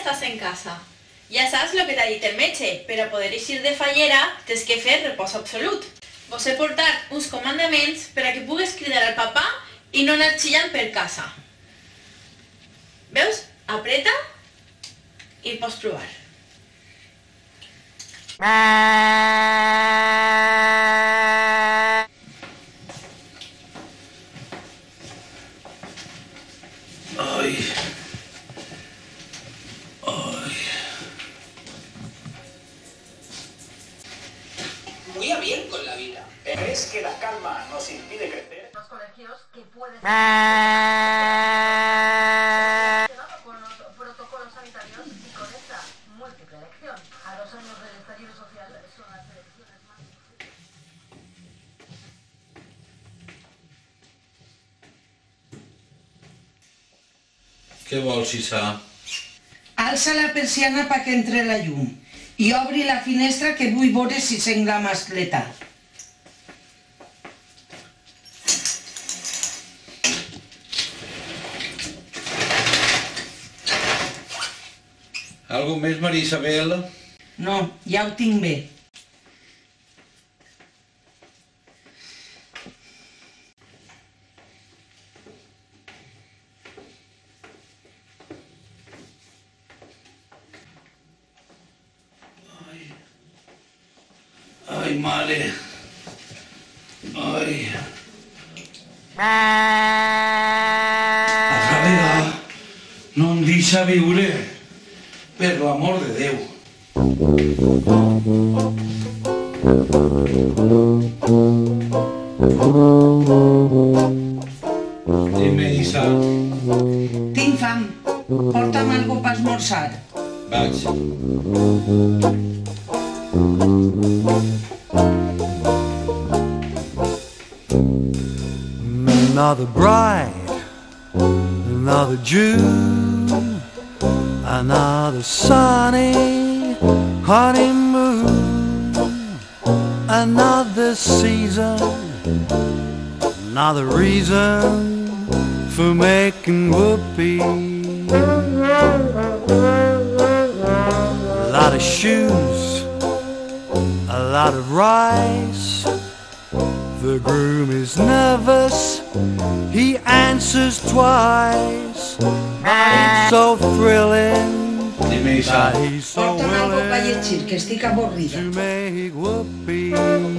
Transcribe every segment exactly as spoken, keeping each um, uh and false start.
estàs en casa. Ja saps el que t'ha dit el metge, per a poder eixir de fallera tens que fer repòs absolut. Vos he portat uns comandaments per a que pugues cridar al papà i no anar xillant per casa. Veus? Apreta i el pots provar. Ay. Ay. Muy a bien con la vida. ¿Crees que la calma nos impide crecer? Los colegios que pueden con los protocolos sanitarios y con esta múltiple elección. A dos años del estallido social son las elecciones más difíciles. Què vols, Issa? Alça la persiana perquè entre la llum i obri la finestra que vull veure si sent la mascleta. Algo més, Maria Isabel? No, ja ho tinc bé. Ai, mare. Ai. A veure, no em deixa viure. Per l'amor de Déu. Dime, Issa. Tinc fam. Porta'm algo per esmorzar. Vaig. Another bride, another June, another sunny honeymoon, another season, another reason for making whoopee. A lot of shoes, a lot of rice. The groom is nervous, he answers twice, but it's so thrilling Dime, Issa. that he's so Porta'm algo per willing llegir, que estic avorrida. to make whoopee.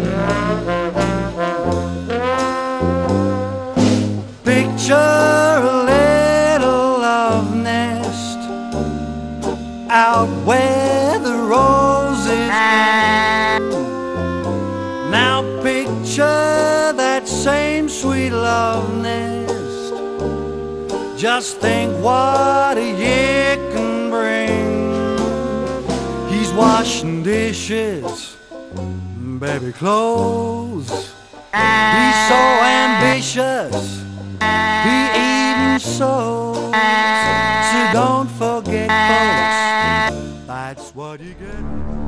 Picture a little love nest out where the roses bloom. Now picture that same sweet love nest. Just think what a year can bring. He's washing dishes, baby clothes. He's so ambitious, he even sews. So don't forget, folks, that's what you get.